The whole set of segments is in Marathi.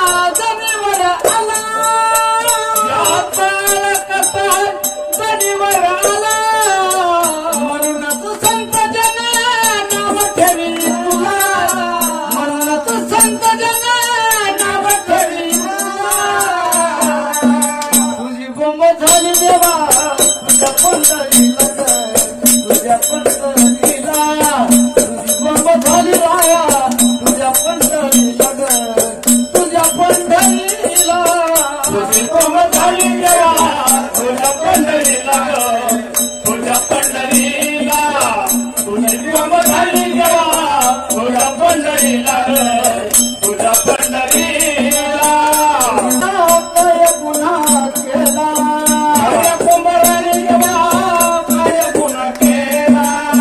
जमीवर आला या काळ कसा जमीवर आला म्हणून तू संत जन नाव ठेवी तुला म्हणून तू संत जन नाव ठेवी तुझी बोंब झाली देवा तुझ्या पंढरीला तुझ्या पंढरीला तुझी बोंब झाली राया तुझ्या पंढरीला तुझ्या पंढरीला तुझी बोंब झाली देवा तुझ्या पंढरीला तुझ्या पंढरीला तुझी बोंब झाली देवा तुझ्या पंढरीला तुझ्या पंढरीला काय गुन्हा केला कुंभराणी देवा काय गुन्हा केला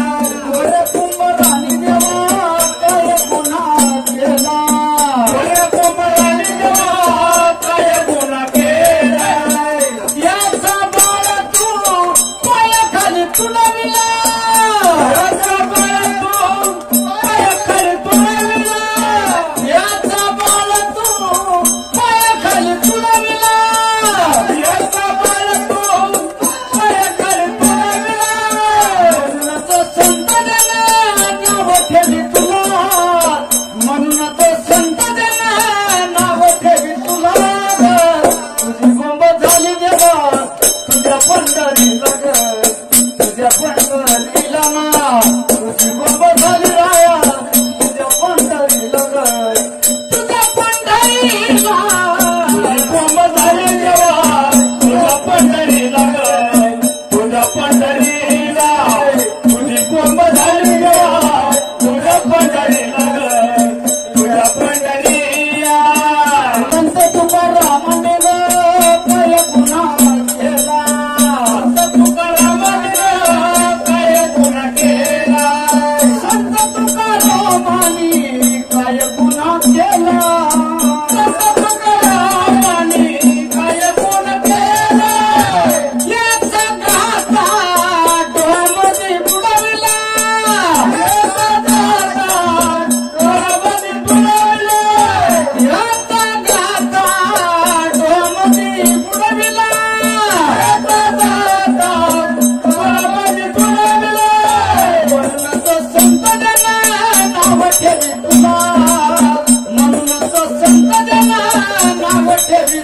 कुंभराणी देवा काय गुन्हा केला कुंभराणी देवा काय गुन्हा केला याचा बाळ तू पायाखाली तुडविला याचा बाळ तू पायाखाली तुडविला याचा बाळ तू पायाखाली तुडविला याचा बाळ तू पायाखाली तुडविला म्हणून तो संत जन नाव ठेवी तुला म्हणून तो संत जन नाव ठेवी तुला तुझी बोंब झाली देवा तुझ्या पंढरीला तुझ्या पंढरीला तुझी बोंब झाली राया तुझ्या पंढरीला तुझ्या पंढरीला तुझी बोंब झाली देवा तुझ्या पंढरीला तुझ्या पंढरीला तुझी बोंब झाली देवा तुझ्या पंढरीला तुझ्या पंढरीला संत तुकारामाने काय गुन्हा केला संत तुकारामाने काय गुन्हा केला संत तुकारामाने काय गुन्हा केला संत तुकारामाने काय गुन्हा केला याचा गाथा डोहामध्ये बुडविला याचा गाथा डोहामध्ये बुडविला याचा गाथा डोहामध्ये बुडविला याचा गाथा डोहामध्ये बुडविला म्हणून तो संत जन नाव ठेवी तुला म्हणून तो संत जन नाव ठेवी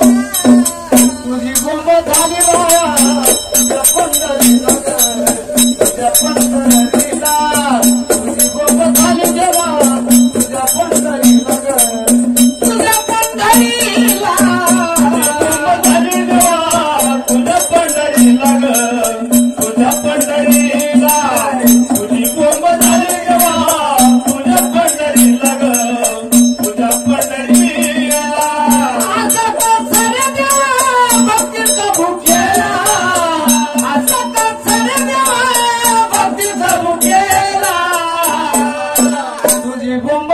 तुझी बोंब झाली राया तुझ्या पंढरीला तुझ्या पंढरीला तुझी बोंब झाली देवा तुझ्या पंढरीला तुझ्या पंढरीला बोंब झाली देवा तुझ्या पंढरीला तुझ्या पंढरीला तुझी बोंब झाली देवा तुझ्या पंढरीला तुझ्या पंढरीला आता सारे देवा भक्तीचा भुकेला आता सारे देवा भक्तीचा भुकेला तुझी बोंब